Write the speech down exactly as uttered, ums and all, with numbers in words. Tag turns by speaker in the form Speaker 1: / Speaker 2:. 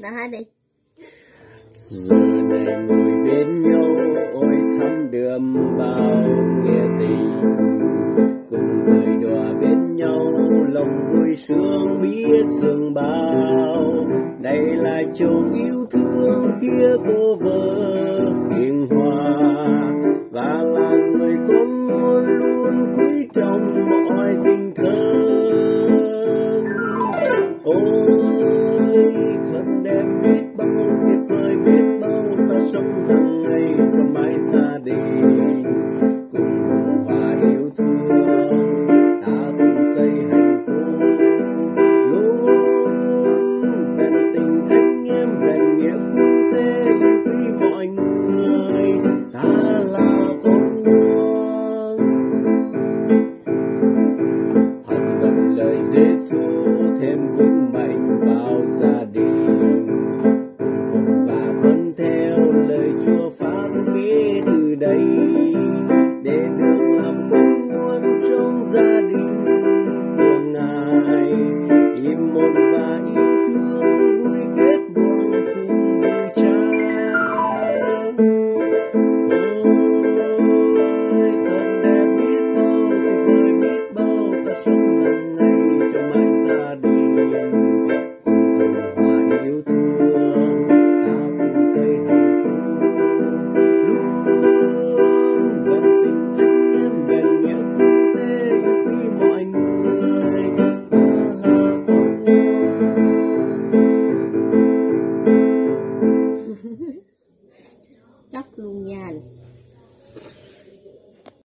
Speaker 1: Nào hát đi.
Speaker 2: Giờ này ngồi bên nhau ôi thắm đượm bao nghĩa tình, cùng cười đùa bên nhau lòng vui sướng biết dường bao. Đây là chồng yêu thương kia cô vợ hiền hòa, và là người con luôn luôn quý trọng mọi tình thân. Ôi thật đẹp biết bao, tuyệt vời biết bao, ta sống hàng ngày trong mái gia đình cùng hùng hòa yêu thương, ta cùng xây hạnh phúc luôn bền tình anh em bền nghĩa phu thê yêu quý mọi người, ta là con ngoan. Hằng gần lời Giêsu thêm vững